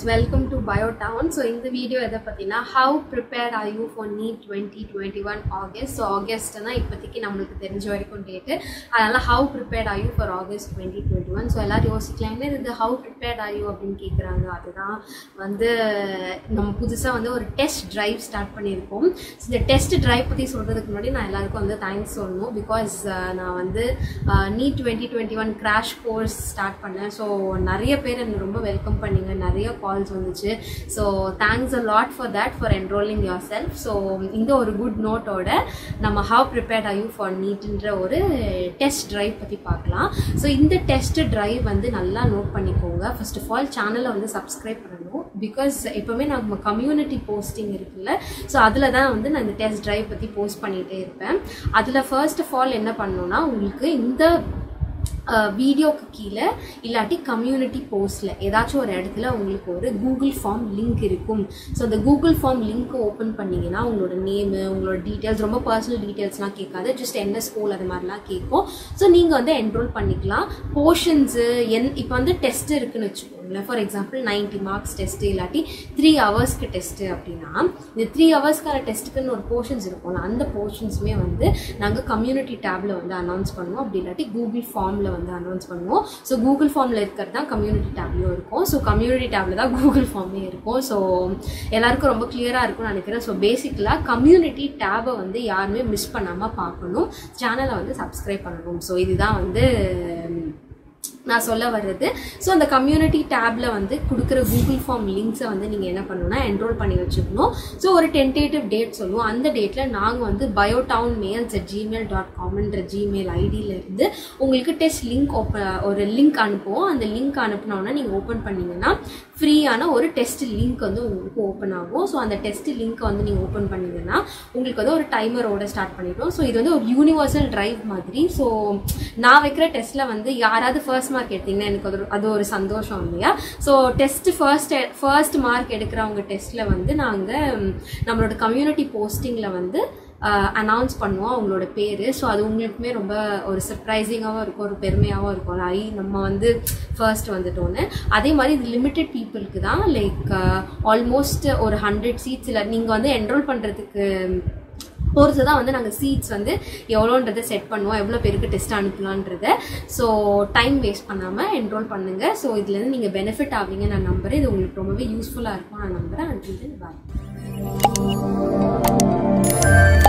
welcome to BioTown. So in the video how prepared are you for NEET 2021 August? So August na ipathiki namakku therinja varaikum date adala how prepared are you for August 2021? So ellaru yosikklaanga idu how prepared are you appdi kekranga adha vandu nam pudusa vandu or test drive start pannirukom. So the test drive pathi solradhukku munadi na ellarukku vandu thanks solnom because na vandu NEET 2021 crash course start panna. So nariya per enna romba welcome panninga, nariya calls vanduchu. So thanks a lot for that, for enrolling yourself. So inga or good note oda nama how prepared are you for NEET endra oru test drive pathi paakalam. So இந்த test drive வந்து நல்லா note பண்ணிக்கோங்க. First of all channel வந்து subscribe பண்ணனும் because எப்பவுமே நம்ம community posting இருக்குல்ல, so அதுல தான் வந்து நான் இந்த test drive பத்தி போஸ்ட் பண்ணிட்டே இருப்பேன். அதுல first of all என்ன பண்ணனும்னா உங்களுக்கு இந்த வீடியோக்கு கீழே இல்லாட்டி கம்யூனிட்டி போஸ்ட்ல ஏதாச்சும் ஒரு இடத்துல உங்களுக்கு ஒரு கூகுள் ஃபார்ம் லிங்க் இருக்கும். ஸோ அந்த கூகுள் ஃபார்ம் லிங்க் ஓப்பன் பண்ணீங்கன்னா உங்களோட நேமு, உங்களோட டீட்டெயில்ஸ், ரொம்ப பர்சனல் டீட்டெயில்ஸ்லாம் கேட்காது, ஜஸ்ட் என்ன ஸ்கூல் அது மாதிரிலாம் கேட்கும். ஸோ நீங்கள் வந்து என்ரோல் பண்ணிக்கலாம். போர்ஷன்ஸு இப்போ வந்து டெஸ்ட் இருக்குன்னு வச்சுக்கோங்களேன். ஃபார் எக்ஸாம்பிள் 90 மார்க்ஸ் டெஸ்ட்டு இல்லாட்டி 3 ஹவர்ஸ்க்கு டெஸ்ட்டு அப்படின்னா இந்த 3 ஹவர்ஸ்க்கான டெஸ்ட்டுக்குன்னு ஒரு போர்ஷன்ஸ் இருக்கும்ல, அந்த போர்ஷன்ஸுமே வந்து நாங்கள் கம்யூனிட்டி டேப்ல வந்து அனௌன்ஸ் பண்ணுவோம். அப்படி இல்லாட்டி கூகுள் ஃபார்மில் வந்து அனௌன்ஸ் பண்ணுவோம். ஸோ கூகுள் ஃபார்மில் இருக்கிறது தான் கம்யூனிட்டி டேப்லையும் இருக்கும். ஸோ கம்யூனிட்டி டேப்ல தான் கூகுள் ஃபார்மே இருக்கும். ஸோ எல்லாருக்கும் ரொம்ப கிளியராக இருக்கும்னு நினைக்கிறேன். ஸோ பேசிக்கலாக கம்யூனிட்டி டேபை வந்து யாருமே மிஸ் பண்ணாமல் பார்க்கணும், சேனலை வந்து சப்ஸ்கிரைப் பண்ணணும். ஸோ இதுதான் வந்து நான் சொல்ல வர்றது. ஸோ அந்த கம்யூனிட்டி டேப்ல வந்து கொடுக்குற கூகுள் ஃபார்ம் லிங்க்ஸை வந்து நீங்கள் என்ன பண்ணணும்னா என்ரோல் பண்ணி வச்சுக்கணும். ஸோ ஒரு டென்டேட்டிவ் டேட் சொல்லுவோம். அந்த டேட்டில் நாங்கள் வந்து biotownmails@gmail.com ஜிமெயில் ஐடியிலேருந்து உங்களுக்கு டெஸ்ட் லிங்க் ஒரு லிங்க் அனுப்புவோம். அந்த லிங்க் அனுப்பினோன்னா நீங்கள் ஓப்பன் பண்ணிங்கன்னா ஃப்ரீயான ஒரு டெஸ்ட் லிங்க் வந்து உங்களுக்கு ஓப்பன் ஆகும். ஸோ அந்த டெஸ்ட் லிங்க்கை வந்து நீங்கள் ஓப்பன் பண்ணிங்கன்னா உங்களுக்கு வந்து ஒரு டைமரோட ஸ்டார்ட் பண்ணிட்டோம். ஸோ இது வந்து ஒரு யூனிவர்சல் டிரைவ் மாதிரி. ஸோ நான் வைக்கிற டெஸ்ட்டில் வந்து யாராவது ஃபர்ஸ்ட் மார்க் எடுத்தீங்கன்னா எனக்கு அது ஒரு சந்தோஷம் இல்லையா. ஸோ டெஸ்ட் ஃபர்ஸ்ட் மார்க் எடுக்கிறவங்க டெஸ்ட்டில் வந்து நாங்கள் நம்மளோட கம்யூனிட்டி போஸ்டிங்கில் வந்து அனௌன்ஸ் பண்ணுவோம் அவங்களோட பேர். ஸோ அது உங்களுக்குமே ரொம்ப ஒரு சர்ப்ரைசிங்காகவும் இருக்கும், ஒரு பெருமையாகவும் இருக்கும். நம்ம வந்து ஃபர்ஸ்ட் வந்துட்டோன்னு. அதே மாதிரி இது லிமிட்டட் பீப்புளுக்கு தான், லைக் ஆல்மோஸ்ட் ஒரு 100 சீட்ஸ் இல்லை, நீங்கள் வந்து என்ரோல் பண்ணுறதுக்கு பொறுத்து தான் வந்து நாங்கள் சீட்ஸ் வந்து எவ்வளோன்றதை செட் பண்ணுவோம், எவ்வளோ பேருக்கு டெஸ்ட் அனுப்பலான்றதை. ஸோ டைம் வேஸ்ட் பண்ணாமல் என்ரோல் பண்ணுங்கள். ஸோ இதுலேருந்து நீங்கள் பெனிஃபிட் ஆவீங்க நான் நம்புறேன். இது உங்களுக்கு ரொம்பவே யூஸ்ஃபுல்லாக இருக்கும் நான் நம்புகிறேன். அண்ட் பாய்.